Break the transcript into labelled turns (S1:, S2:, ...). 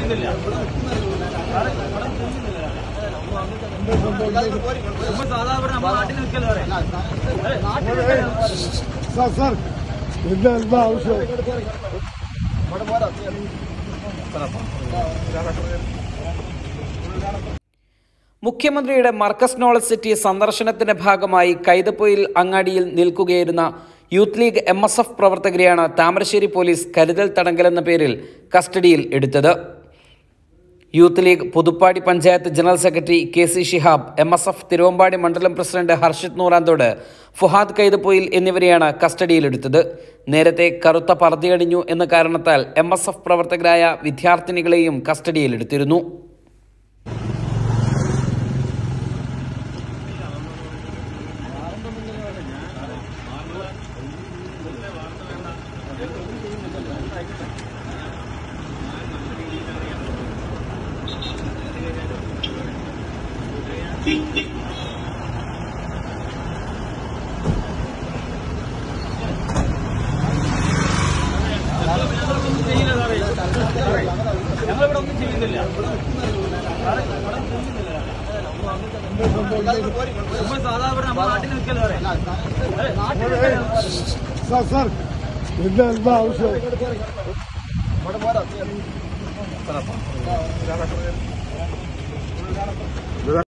S1: മുഖ്യമന്ത്രിയുടെ Markaz knowledge city സന്ദർശനത്തിന്റെ ഭാഗമായി കൈതപ്പൊയിൽ അങ്ങാടിയിൽ നിൽക്കുകയായിരുന്ന യൂത്ത് ലീഗ് MSF പ്രവർത്തകരെയാണ് താമരശ്ശേരി പോലീസ് കരുതൽ തടങ്കലെന്ന പേരിൽ കസ്റ്റഡിയിൽ എടുത്തത്. Youth league Puthuppadi panchayat general secretary KC Shihab, MSF Thiruvambady മണ്ഡലം പ്രസിഡന്റ് ഹർഷിത് നൂറാന്തോട്, ഫുഹാദ് കൈതപ്പൊയിൽ എന്നിവരെയാണ് കസ്റ്റഡിയിലെടുത്തത്. നേരത്തെ കറുത്ത പർദ്ദയണിഞ്ഞു എന്ന കാരണത്താൽ MSF പ്രവർത്തകരായ വിദ്യാർത്ഥിനികളെയും കസ്റ്റഡിയിലെടുത്തിരുന്നു.
S2: ഞങ്ങളിവിടെ ഒന്നും ചെയ്യുന്നില്ല. സാധാരണ നമ്മുടെ നാട്ടിൽ നിൽക്കല്ലോ.
S3: എന്താ ആവശ്യം?